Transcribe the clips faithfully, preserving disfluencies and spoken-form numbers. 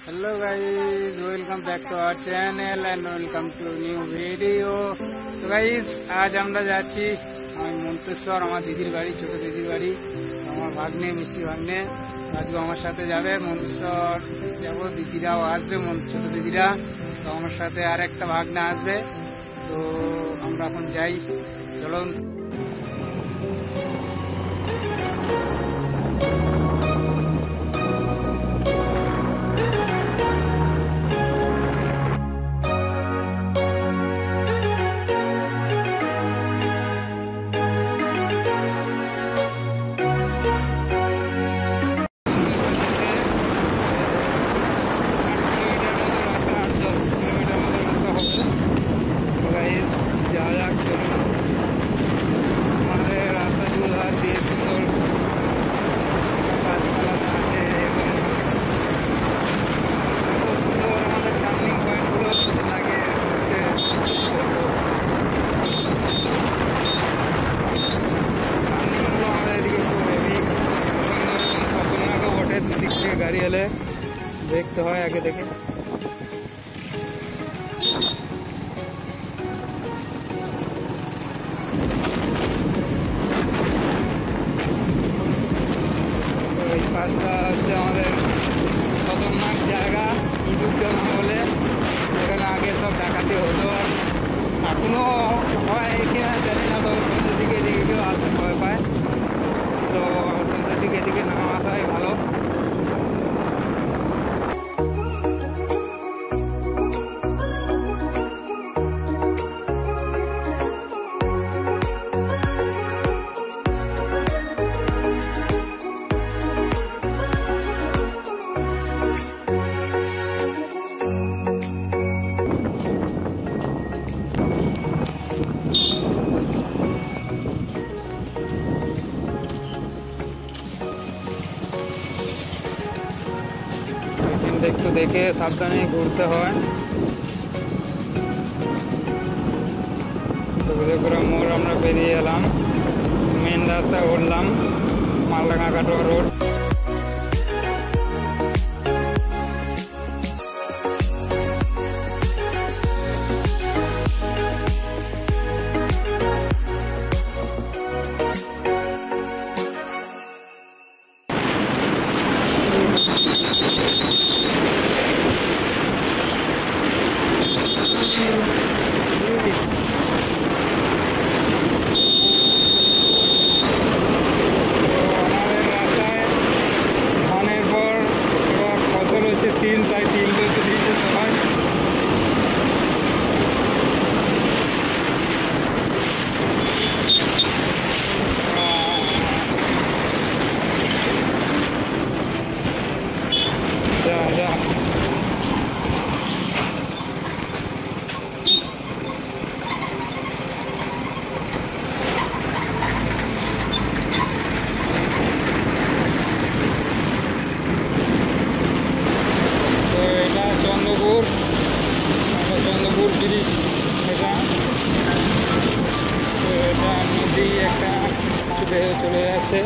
Hello guys, welcome back to our channel and welcome to new video. তো guys, আজ আমরা যাচ্ছি মন্তেশ্বর, আমার দিদির বাড়ি, ছোট দিদির বাড়ি। আমার ভাগ্নে, মিষ্টি ভাগ্নে আজকে আমার সাথে যাবে মন্তেশ্বর। যাবো, দিদিরাও আসবে, ছোট দিদিরা। তো আমার সাথে আর একটা ভাগ্নে আসবে। তো আমরা এখন যাই, চলুন। গাড়ি এলে দেখতে হয়, আগে দেখে এই পাশটা হচ্ছে আমাদের খতরনাক জায়গা, ইঁদুর জন্য বলে। এখানে আগে সব ডাকাতি হতো, এখনো হয় কিনা জানি না। তবে সন্ধ্যের দিকে এদিকে কেউ আসতে ভয় পায়, তো সন্ধ্যের দিকে এদিকে না আসাই ভালো। একটু দেখে সাবধানে ঘুরতে হয়। তো করে মোড় আমরা বেরিয়ে এলাম, মেন রাস্তায় উঠলাম, মালডাঙ্গা কাটোয়া রোড। তিল তাই তিল দিতে দিতে হয়। যা যা চন্দ্রপুর, চন্দ্রপুর ব্রিজ এটা। তো এটা নদী একটা বেয়ে চলে যাচ্ছে।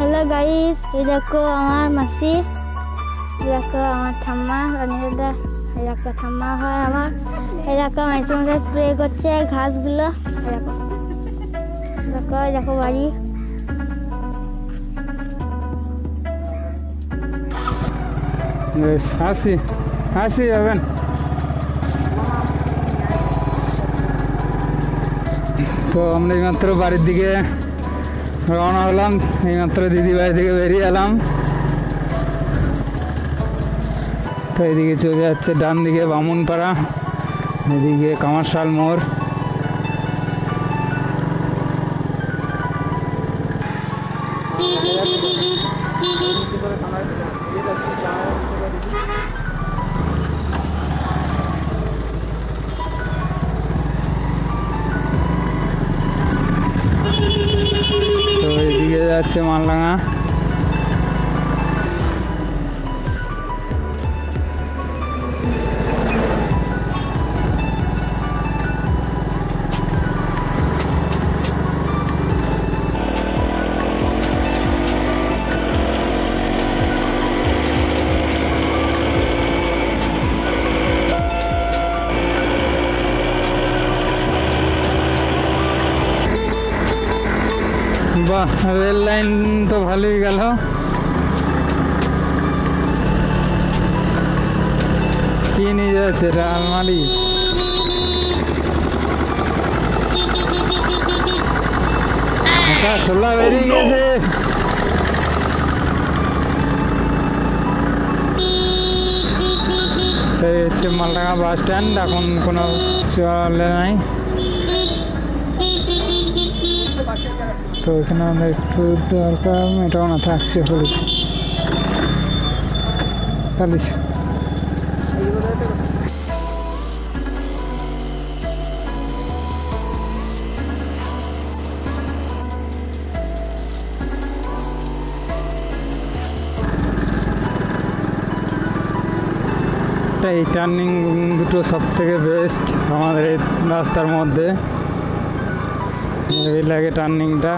हेलो गाइस, ये देखो हमार मासी, ये देखो हमार ঠাম্মা, রানীদাদা, এই দেখো ঠাম্মা হয় আমার, এই দেখো মাঝে মাঝে স্প্রে করছে ঘাসগুলো, এই দেখো দেখো এই দেখো বাড়ি। আসি আসি যাবেন। তো আমরা এইমাত্র বাড়ির দিকে রওনা হলাম, এইমাত্র দিদি বাড়ি থেকে বেরিয়ে এলাম। তো এদিকে চলে যাচ্ছে ডান দিকে বামুনপাড়া, এদিকে কামারশাল মোড়। তো এদিকে যাচ্ছে মালডাঙ্গা। বাহ, রেল লাইন তো ভালোই গেল। কি নিয়ে যাচ্ছে এটা? আলমারি। শোলা বেরিয়ে গেছে। হচ্ছে মালডাঙ্গা বাস স্ট্যান্ড, এখন কোনো চলে নাই। তো এখানে আমরা একটু দরকার এটাও না থাকছে হলুদ খালিস। এই টার্নিং দুটো সব থেকে বেস্ট আমাদের এই রাস্তার মধ্যে। এই লাগে টার্নিংটা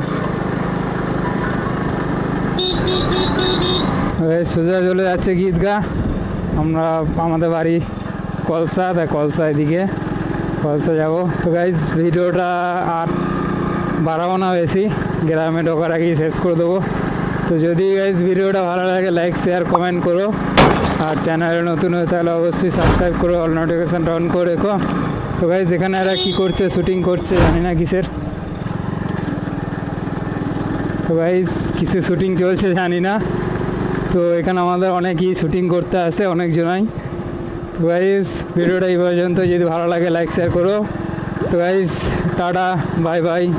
সোজা চলে যাচ্ছে গীতগা। আমরা আমাদের বাড়ি কলসা, তাই কলসা এদিকে কলসা যাব। তো গাইজ ভিডিওটা আর বাড়াবো না বেশি, গ্রামে ঢোকার আগেই শেষ করে দেবো। তো যদি গাইজ ভিডিওটা ভালো লাগে লাইক শেয়ার কমেন্ট করো, আর চ্যানেলে নতুন হয়ে তাহলে অবশ্যই সাবস্ক্রাইব করো, অল নোটিফিকেশানটা অন করে রেখো। তো গাইজ এখানে এরা কী করছে, শুটিং করছে জানি না কিসের। তো গাইজ কিসের শুটিং চলছে জানি না। তো এখানে আমাদের অনেকই শুটিং করতে আসে, অনেকজনাই। তো গাইজ ভিডিওটা এই পর্যন্ত, যদি ভালো লাগে লাইক শেয়ার করো। তো গাইজ টাটা, বাই বাই।